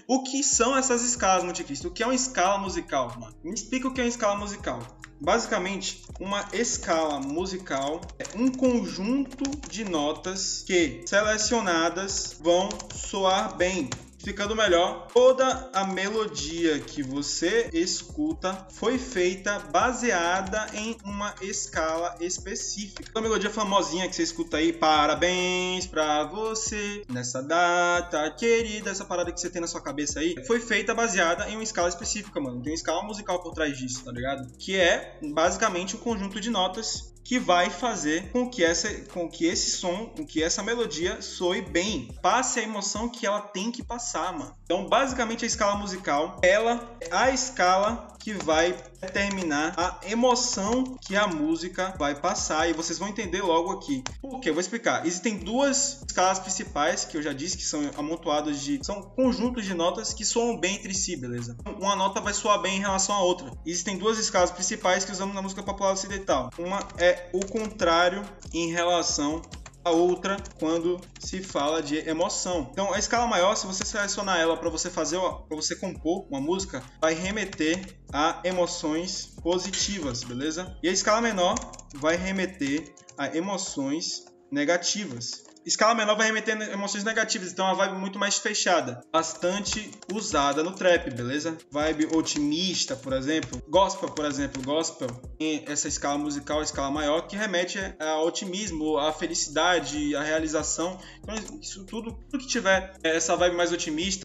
O que são essas escalas, Montecristo? O que é uma escala musical, mano? Me explica o que é uma escala musical. Basicamente, uma escala musical é um conjunto de notas que, selecionadas, vão soar bem. Explicando melhor, toda a melodia que você escuta foi feita baseada em uma escala específica. A melodia famosinha que você escuta aí, parabéns pra você nessa data querida, essa parada que você tem na sua cabeça aí, foi feita baseada em uma escala específica, mano. Tem uma escala musical por trás disso, tá ligado? Que é basicamente um conjunto de notas que vai fazer com que esse som, com que essa melodia soe bem, passe a emoção que ela tem que passar, mano. Então, basicamente, a escala musical, ela é a escala que vai determinar a emoção que a música vai passar, e vocês vão entender logo aqui. Por quê? Eu vou explicar. Existem duas escalas principais, que eu já disse que são amontoadas são conjuntos de notas que soam bem entre si, beleza? Uma nota vai soar bem em relação à outra. Existem duas escalas principais que usamos na música popular ocidental. Uma é o contrário em relação a outra quando se fala de emoção. Então, a escala maior, se você selecionar ela para você compor uma música, vai remeter a emoções positivas, beleza? E a escala menor vai remeter a emoções negativas. Escala menor vai remeter a emoções negativas, então é uma vibe muito mais fechada, bastante usada no trap, beleza? Vibe otimista, por exemplo. Gospel, por exemplo. Gospel tem essa escala musical, a escala maior, que remete ao otimismo, à felicidade, à realização. Então, isso tudo que tiver essa vibe mais otimista,